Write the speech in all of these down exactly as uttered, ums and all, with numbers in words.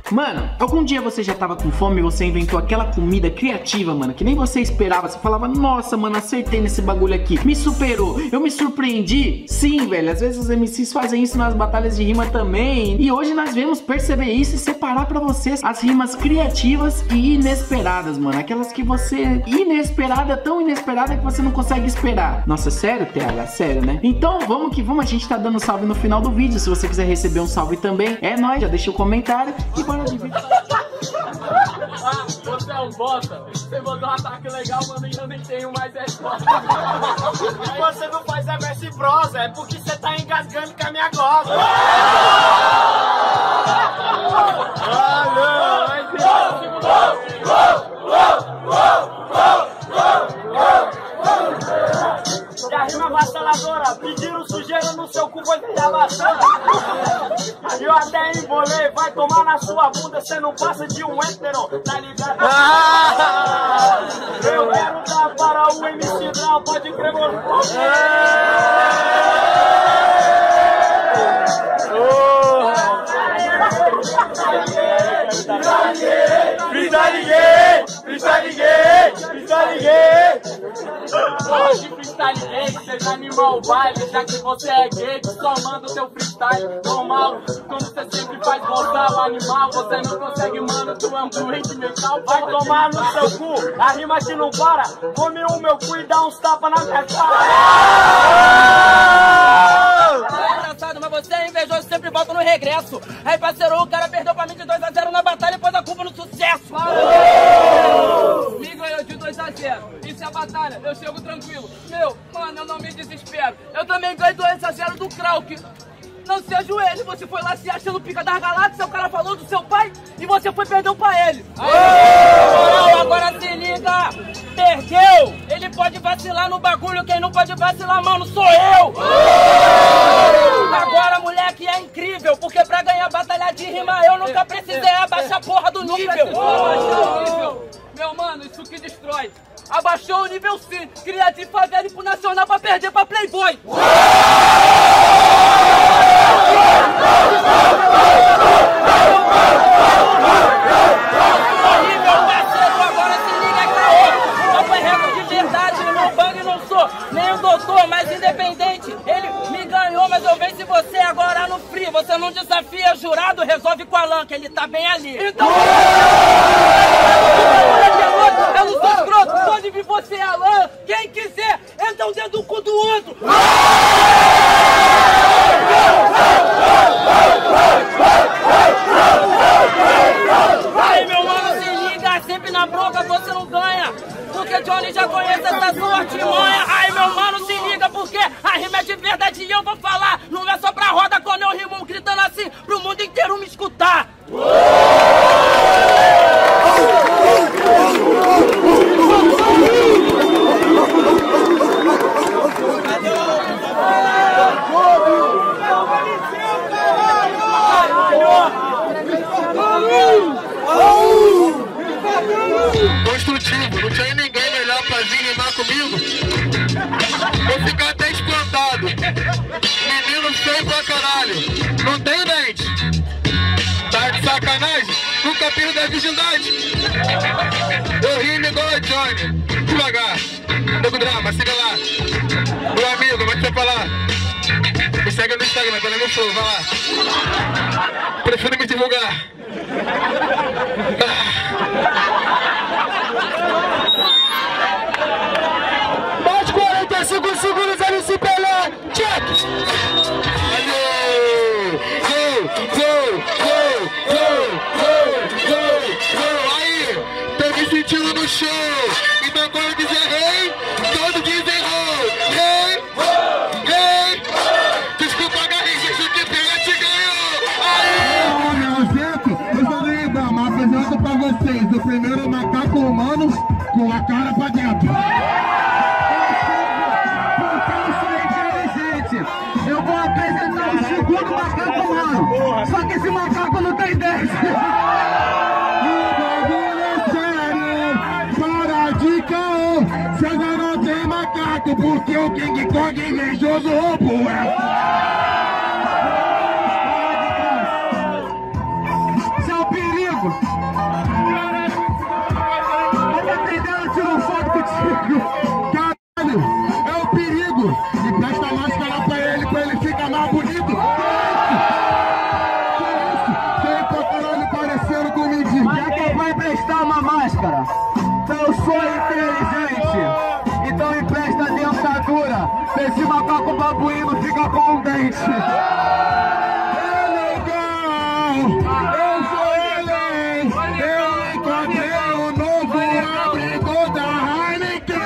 Mano, algum dia você já tava com fome e você inventou aquela comida criativa, mano, que nem você esperava. Você falava, nossa, mano, acertei nesse bagulho aqui, me superou, eu me surpreendi. Sim, velho, às vezes os M Cs fazem isso nas batalhas de rima também. E hoje nós vamos perceber isso e separar pra vocês as rimas criativas e inesperadas, mano. Aquelas que você... inesperada, tão inesperada que você não consegue esperar. Nossa, sério, T H? Sério, né? Então, vamos que vamos. A gente tá dando salve no final do vídeo. Se você quiser receber um salve também, é nóis. Já deixa o comentário e bora de vídeo. Ah, você é um bosta. Você mandou um ataque legal, mano, e eu nem tenho mais resposta. E você não faz a verse prosa, é porque você tá engasgando com a minha goza. Ah, não, mas E a rima avassaladora, pediram sujeira no seu cu, você já avassala. Eu até embolei, vai tomar na sua bunda, você não passa de um hétero, tá ligado? Ah! Eu quero dar para o M C Brown, pode crer, mano. Frita ninguém, frita ninguém, frita ninguém. Hoje freestyle gay, você animou o baile, já que você é gay, só manda o seu freestyle normal. Como você sempre faz voltar o animal, você não consegue, mano, tu é um doente mental. Vai tomar no seu cu, a rima que não para, come o meu cu e dá uns tapas na minha cara. É engraçado, mas você é invejoso, sempre volta no regresso. Aí, parceiro, o cara perdeu pra mim de dois a zero na batalha e pôs a culpa no sucesso. Me ganhou de dois a zero, isso é a batalha, eu chego tranquilo. Meu, mano, eu não me desespero. Eu também ganhei dois a zero do Krauk. Não se ajoelhe, você foi lá se achando pica das galáxias, o cara falou do seu pai e você foi perder pra ele. Moral, agora se liga, perdeu. Ele pode vacilar no bagulho, quem não pode vacilar, mano, sou eu. Agora, moleque, é incrível, porque pra ganhar batalha de rima eu nunca precisei abaixar a porra do nível. Abaixar o nível. Meu mano, isso que destrói. Abaixou o nível sim, queria de favela e pro Nacional pra perder pra Playboy. Aí, meu parceiro, agora se liga, é caô. Eu perrego de verdade, no bang não sou nem um doutor, mas independente. Ele me ganhou, mas eu venci você agora no free. Você não desafia jurado, resolve com a Alan, que ele tá bem ali. Então, eu não sou escroto, pode vir você, Alan, quem quiser, entra um dedo no cu do outro. Aí, meu mano, se liga, sempre na bronca você não ganha, porque Johnny já conhece essa sua artimanha. Aí, meu mano, se liga, porque a rima é de verdade e eu vou falar. Não é só pra roda quando eu rimo gritando assim pro mundo inteiro me escutar. Construtivo, não tinha ninguém melhor pra vir rimar comigo. Vou ficar até espantado. Menino feio pra caralho, não tem dente. Tá de sacanagem? Nunca perdo a virgindade. Eu rimo igual a Johnny, devagar. Nego Drama, siga lá. Meu amigo, vai te falar. Me segue no Instagram, tá no meu show, vai lá. Prefiro me divulgar. Mais quarenta e cinco segundos, M C Pelé, check! Aí, tô me sentindo no show. Então quando dizer rei, todos dizem ho. Rei, rei. Desculpa, Garrincha, isso que pega te ganhou. Aí. Eu só lembro, mas apresento pra vocês o primeiro macaco humano com a cara pra dentro. Porque eu sou inteligente. Eu vou apresentar o segundo macaco humano. Só que esse macaco não tem dente. Porque o King Kong invejoso roubou ela. Seu perigo. Esse macaco babuíno fica com um dente. Eu sou ele, eu encontrei o novo abrigo da Heineken.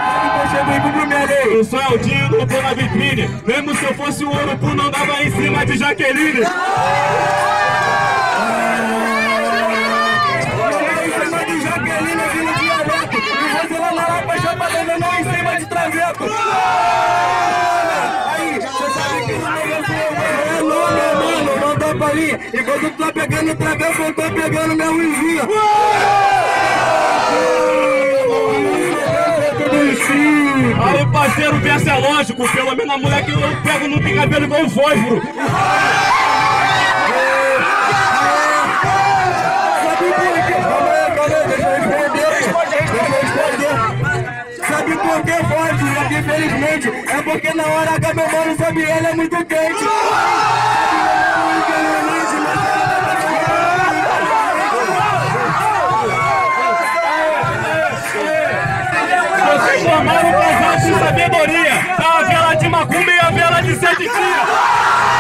Eu sou Aldino, tô na vitrine. Mesmo se eu fosse o Urubu, não dava em cima de Jaqueline. Em cima de Jaqueline, aqui no dialeto. E você lá na Lapa já batendo não em cima de traveco. Aí, você sabe que não é louco, mano, não dá pra ir. Enquanto tu tá pegando traveco, eu tô pegando meu vizinho. Aí, parceiro, o verso é lógico. Pelo menos a mulher que eu pego não tem cabelo igual um fósforo. Sabe por que forte? Sabe, infelizmente, é porque na hora H meu mano sabe ele é muito quente. Vocês formaram um casal de sabedoria. Tá a vela de macumba e a vela de sete dias.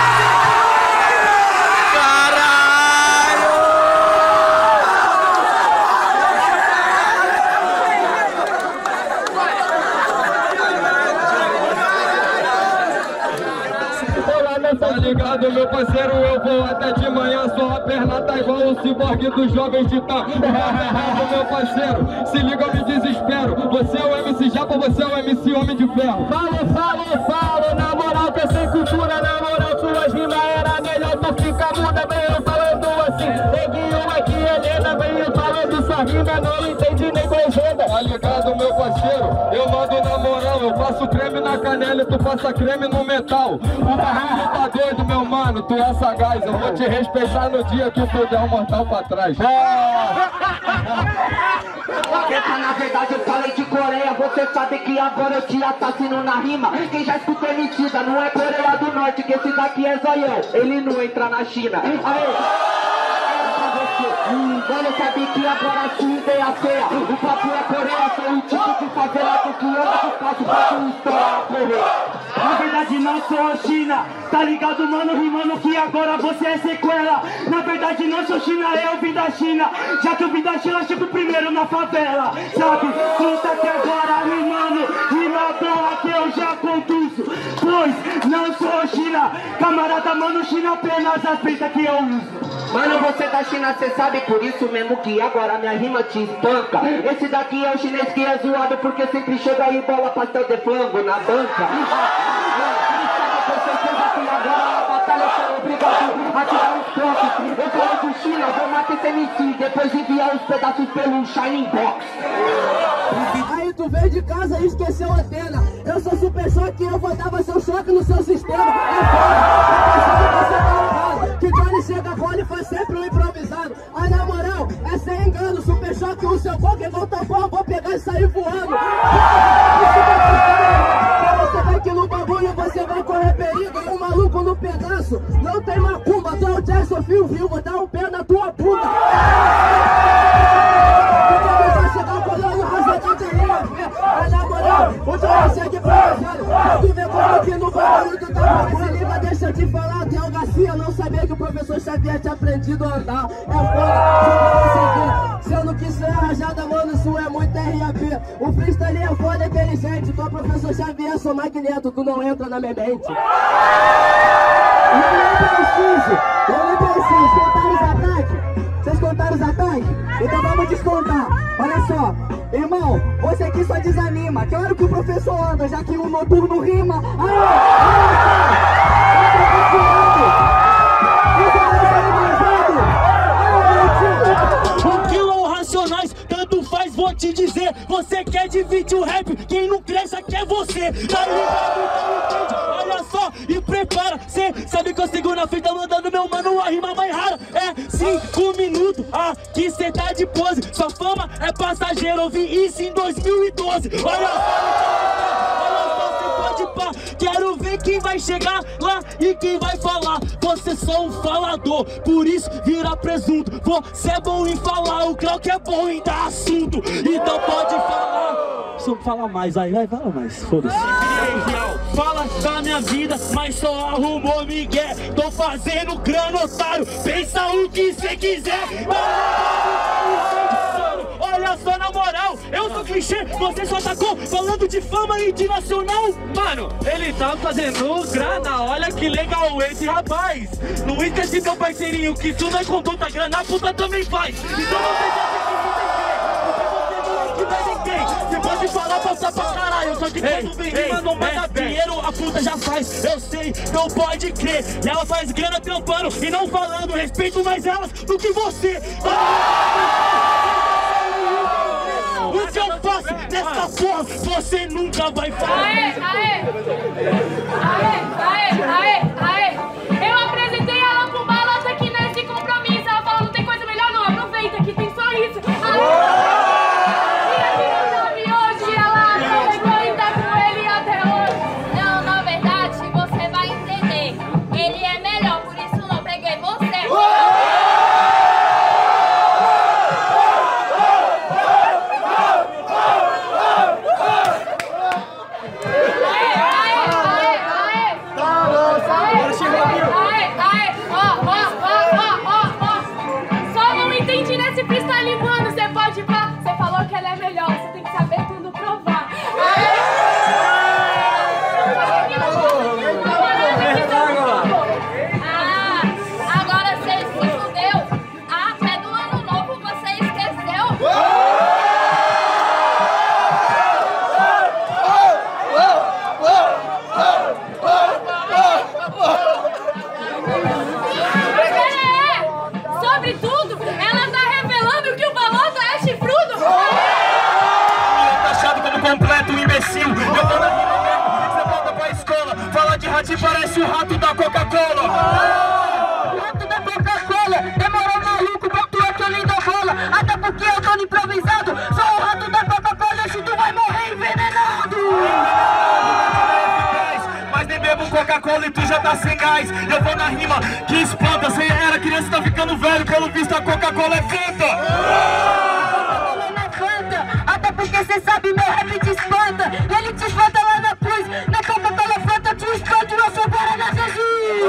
Tá ligado, meu parceiro, eu vou até de manhã. Só a perna tá igual o ciborgue dos jovens titã. Meu parceiro, se liga, eu me desespero. Você é o M C Japa, você é o M C Homem de Ferro. Falo, falo, falo, na moral, que sem cultura, na moral, suas rimas era melhor tu ficar muda. Vem eu falando assim, neguinho aqui, Helena, vem eu falando sua rima, não entendi nem legenda. Tá ligado, meu parceiro, eu mando na moral. Eu faço creme na canela e tu passa creme no metal. O barulho tá doido, meu mano, tu é sagaz. Eu vou te respeitar no dia que tu der um mortal pra trás. Essa na verdade eu falei de Coreia. Você sabe que agora eu te assassino na rima. Quem já escutou mentira não é Coreia do Norte, que esse daqui é zoião, ele não entra na China. Aê! Hum, eu sabia que agora sua ideia feia. O papo é Coreia, sou o tipo de favelado que anda que faço pra tu estourar, porra. Na verdade não sou China, tá ligado, mano, rimando que agora você é sequela. Na verdade não sou China, eu vim da China. Já que eu vim da China, chego primeiro na favela. Sabe, conta que agora rimando, rima boa que eu já contuso. Pois não sou China, camarada, mano, China apenas as peitas que eu uso. Mano, você da China, cê sabe, por isso mesmo que agora minha rima te espanca. Esse daqui é o chinês que é zoado, porque sempre chega aí bola pastel de flango na banca. Com certeza que agora na batalha eu sou obrigado a tirar os pontos. Eu falei do China, vou matar esse M C, depois enviar os pedaços pelo Shining Box. Aí tu veio de casa e esqueceu a antena. Eu sou super choque e eu vou dar seu choque no seu sistema. É foda, que Johnny chega bola e faz sempre um improvisado. Aí na moral, é sem engano, super choque o seu boca igual tampão, vou pegar e sair voando. Você vai que no bagulho você vai correr perigo. Um maluco no pedaço, não tem macumba. Tu é o Jackson Fio Viu, vou dar um pé na tua bunda. Mas na moral, o Johnny chega pra tu vê como que no bagulho tu tá bom. Se liga, deixa eu te falar, que é o Garcia não sabia que o professor Xavier tinha aprendido a andar. É foda, se eu não quis ser rajada, mano, isso é muito R A P. O freestyle é foda, inteligente. Tu é professor Xavier, sou magneto, tu não entra na minha mente. Eu nem preciso, eu nem preciso contar os ataques. Vocês contaram os ataques? Então vamos descontar. Olha só, irmão, você aqui só desanima. Que hora que o professor anda, já que o noturno rima. Aê, o Kilo ou Racionais, tanto faz, vou te dizer. Você quer dividir o rap, quem não cresce aqui é você. Tá ligado? Olha só, e prepara. Cê sabe que eu sigo na fita mandando meu mano a rima mais rara. É cinco minutos, ah, que cê tá de pose. Sua fama é passageira, ouvi isso em dois mil e doze. Olha só, olha só, cê pode pá. Quero ver quem vai chegar lá e quem vai falar. Você é só um falador, por isso vira presunto. Você é bom em falar, o Cláudio é bom em dar assunto. Então pode falar. Deixa eu falar mais, aí vai, fala mais, foda-se. na minha vida, mas só arrumou migué. Tô fazendo grana, otário, pensa o que cê quiser. Olha só, na moral, eu sou clichê, você só tacou falando de fama e de nacional. Mano, ele tá fazendo grana, olha que legal esse rapaz. Não esquece meu parceirinho, que isso não é conduta, grana a puta também faz. Então não tem você pode falar, passar pra caralho, só que quando vem rima não manda dinheiro, a puta já faz, eu sei, não pode crer. E ela faz grana trampando e não falando, respeito mais elas do que você. O que eu faço nessa porra, você nunca vai fazer. Aê, aê, aê, aê, aê, aê. Eu apresentei ela pro Balota aqui nesse compromisso. Ela falou, não tem coisa melhor não, aproveita que tem só isso. Aê. Parece o rato da Coca-Cola. O rato da Coca-Cola, demorou maluco, botou aquele da bola. Até porque eu tô improvisado, sou o rato da Coca-Cola, se tu vai morrer envenenado. Mas nem bebo Coca-Cola e tu já tá sem gás. Eu vou na rima que espanta, cê era criança, tá ficando velho, pelo visto a Coca-Cola é Fanta. Até porque cê sabe, meu rap te espanta. Ele te espanta lá na cruz, na Coca-Cola Fanta te espanta, eu sou Guaraná Jesus.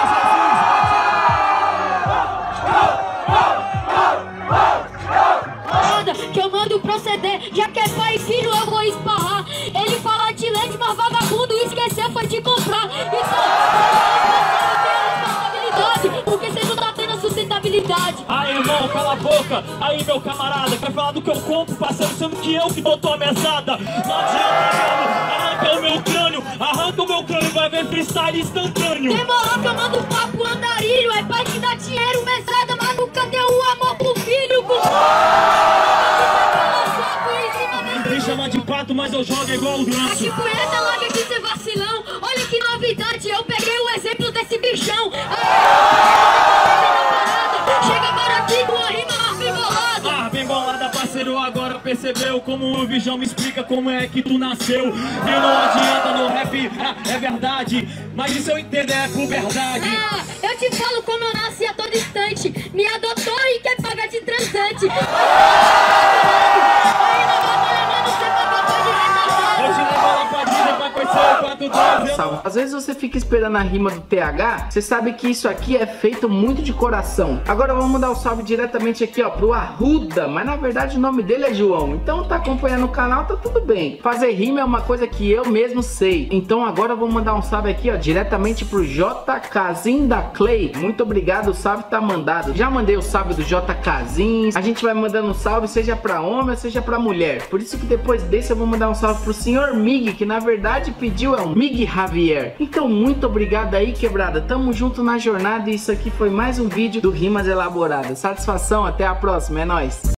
Manda que eu mando proceder, já que é pai e filho eu vou esparrar. Ele fala de leite, mas vagabundo esqueceu foi te comprar. Então, responsabilidade, porque cê não tá tendo sustentabilidade. Aí, irmão, cala a boca. Aí, meu camarada, quer falar do que eu compro, parceiro, sendo que eu que dou tua mesada. Não adianta, mano, arranca o meu crânio, arranca o meu crânio, vai ver freestyle instantâneo. Demorou que eu mando papo andarilho, é pai que dá dinheiro, mesada, mas nunca deu o amor pro filho. Com... Me chama de pato, mas eu jogo igual o ganso. Que punheta, larga de ser vacilão. Olha que novidade, eu peguei o exemplo desse bichão. Chega agora aqui com a rima bem bolada. Ah, bem bolada, parceiro, agora percebeu como o Vijão me explica como é que tu nasceu. E não adianta no rap, ah, é verdade, mas isso eu entendo, é puberdade. Ah, eu te falo como eu nasci a todo instante. Me adotou e quer pagar de transante. Salve. Às vezes você fica esperando a rima do T H, você sabe que isso aqui é feito muito de coração. Agora vamos dar o um salve diretamente aqui, ó, pro Arruda, mas na verdade o nome dele é João. Então tá acompanhando o canal, tá tudo bem. Fazer rima é uma coisa que eu mesmo sei. Então agora eu vou mandar um salve aqui, ó, diretamente pro J Kazin da Clay. Muito obrigado, o salve tá mandado. Já mandei o salve do J Kazin. A gente vai mandando um salve, seja pra homem ou seja pra mulher. Por isso que depois desse eu vou mandar um salve pro senhor Mig, que na verdade pediu, é um Mig Javier. Então muito obrigado aí, quebrada. Tamo junto na jornada e isso aqui foi mais um vídeo do Rimas Elaboradas. Satisfação, até a próxima, é nóis.